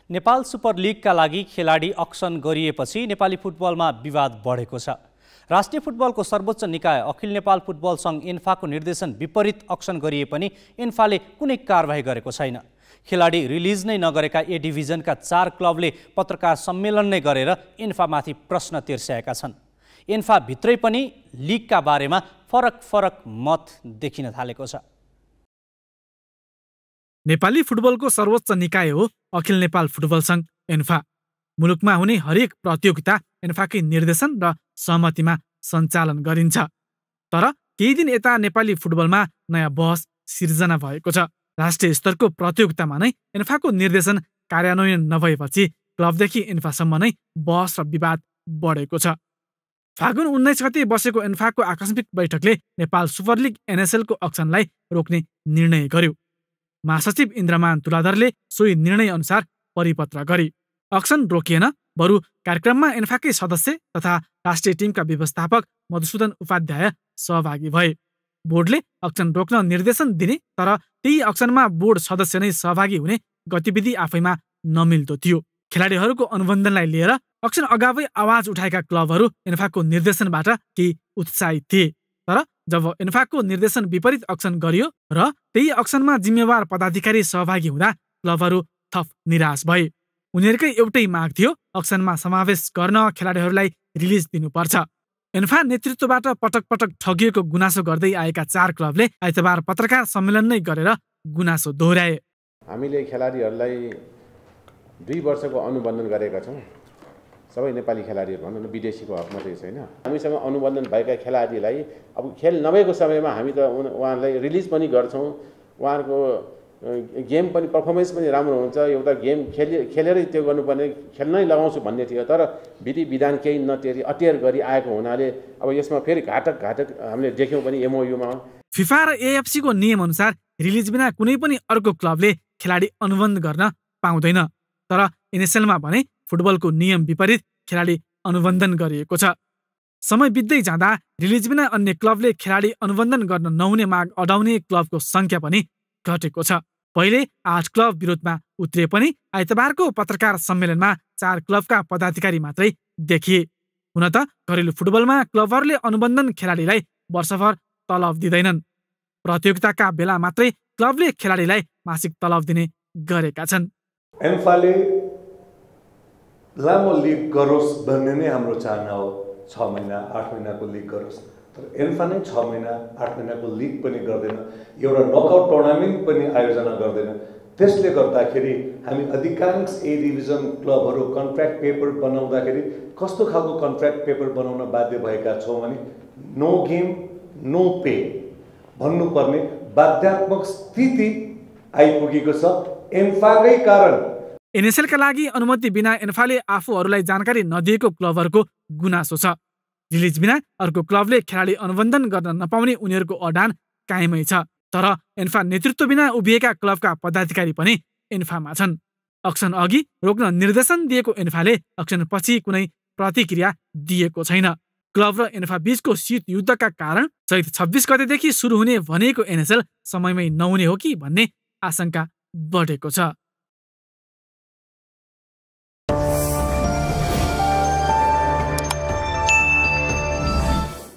Nepal super लिगका लागि खेलाडी auction गरिएपछि नेपाली फुटबलमा विवाद बढेको छ। राष्ट्रिय फुटबलको सर्वोच्च निकाय अखिल नेपाल फुटबल सङ्घ इन्फाको निर्देशन विपरीत अक्सन गरिए पनि इन्फाले कुनै कारबाही गरेको छैन। खेलाडी रिलिज नै नगरेका ए डिभिजनका 4 क्लबले पत्रकार सम्मेलन नै गरेर इन्फामाथि प्रश्न तिर्स्याएका छन्। इन्फा भित्रै पनि लिगका बारेमा फरक मत देखिन थालेको छ। नेपाली फुटबलको सर्वोच्च निकाय हो अखिल नेपाल फुटबल सङ्घ इन्फा। मुलुकमा हुने हरेक प्रतियोगिता इन्फाकै निर्देशन र सहमतिमा सञ्चालन गरिन्छ। तर केही दिन यता नेपाली फुटबलमा नयाँ बहस सिर्जना भएको छ। राष्ट्रिय स्तरको प्रतियोगितामा नै इन्फाको निर्देशन कार्यान्वयन नभएपछि क्लबदेखि इन्फासम्म नै बहस र विवाद बढेको छ। फागुन 19 गते बसेको इन्फाको आकस्मिक बैठकले नेपाल सुपर लिग एनएसएलको अक्सनलाई रोक्ने निर्णय गर्यो। महासचिव इन्द्रमान तुलाधरले सोही निर्णय अनुसार परिपत्र गरे। अक्सन रोकिएन, बरु कार्यक्रममा इन्फाकै सदस्य तथा राष्ट्रिय टिमका व्यवस्थापक मधुसूदन उपाध्याय सहभागी भए। बोर्डले अक्सन रोक्न निर्देशन दिने तर त्यही अक्सनमा बोर्ड सदस्य नै सहभागी हुने गतिविधि आफैमा नमिल्दो थियो। खेलाडीहरूको अनुबन्धनलाई लिएर अक्सन अगावै आवाज उठाएका क्लबहरू इन्फाको निर्देशनबाट केही उत्साहित थिए। तर जब इन्फाको निर्देशन विपरीत अक्सन गरियो र त्यही अक्सनमा जिम्मेवार पदाधिकारी सहभागी हुँदा क्लबहरू थप निराश भए। उनीहरूकै एउटै माग थियो, अक्सनमा समावेश गर्न खेलाडीहरूलाई रिलिज दिनुपर्छ। इन्फा नेतृत्वबाट पटक ठगिएको गुनासो गर्दै आएका 4 क्लबले आइतबार पत्रकार सम्मेलन नै गरेर गुनासो दोहोर्याए। हामीले खेलाडीहरूलाई 2 वर्षको अनुबन्धन गरेका छौँ। सबै नेपाली खेलाडीहरू भनौँ न, विदेशीको हक मात्रै छैन। हामीसँग अनुबन्धन भएका खेलाडीलाई अब खेल नभएको समयमा हामी त उहाँहरूलाई रिलिज पनि गर्छौँ। उहाँहरूको गेम पनि पर्फर्मेन्स पनि राम्रो हुन्छ। एउटा गेम खेलेरै त्यो गर्नुपर्ने, खेल्नै लगाउँछु भन्ने थियो। तर विधि विधान केही नतेरी अटेर गरी आएको हुनाले अब यसमा फेरि घातक हामीले देख्यौँ पनि एमओयूमा। फिफा र एएफसीको नियम अनुसार रिलिज बिना कुनै पनि अर्को क्लबले खेलाडी अनुबन्ध गर्न पाउँदैन। तर एनएसएलमा भने फुटबलको नियम विपरीत खेलाडी अनुबन्धन गरिएको छ। समय बित्दै जाँदा रिलिज बिना अन्य क्लबले खेलाडी अनुबन्धन गर्न नहुने माग अडाउने क्लबको सङ्ख्या पनि घटेको छ। पहिले 8 क्लब विरोधमा उत्रे पनि आइतबारको पत्रकार सम्मेलनमा 4 क्लबका पदाधिकारी मात्रै देखिए। हुन त घरेलु फुटबलमा क्लबहरूले अनुबन्धन खेलाडीलाई वर्षभर तलब दिँदैनन्। प्रतियोगिताका बेला मात्रै क्लबले खेलाडीलाई मासिक तलब दिने गरेका छन्। एन्फाले लामो लिग गरोस् भन्ने नै हाम्रो चाहना हो। 6 महिना 8 महिनाको लिग गरोस्। तर एन्फा नै 6 महिना 8 महिनाको लिग पनि गर्दैन, एउटा नकआउट टुर्नामेन्ट पनि आयोजना गर्दैन। त्यसले गर्दाखेरि हामी अधिकांश ए डिभिजन क्लबहरू कन्ट्र्याक्ट पेपर बनाउँदाखेरि कस्तो खालको कन्ट्र्याक्ट पेपर बनाउन बाध्य भएका छौँ भने नो गेम नो पे भन्नुपर्ने बाध्यात्मक स्थिति आइपुगेको छ एन्फाकै कारण। एनएसएलका लागि अनुमति बिना एन्फाले आफूहरूलाई जानकारी नदिएको क्लबहरूको गुनासो छ। रिलिज बिना अर्को क्लबले खेलाडी अनुबन्धन गर्न नपाउने उनीहरूको अडान कायमै छ। तर एन्फा नेतृत्व बिना उभिएका क्लबका पदाधिकारी पनि एन्फामा छन्। अक्सन अघि रोक्न निर्देशन दिएको एन्फाले अक्सन पछि कुनै प्रतिक्रिया दिएको छैन। क्लब र एन्फा बीचको शीत युद्धका कारण चैत 26 गतेदेखि सुरु हुने भनेको एनएसएल समयमै नहुने हो कि भन्ने आशंका बढेको छ।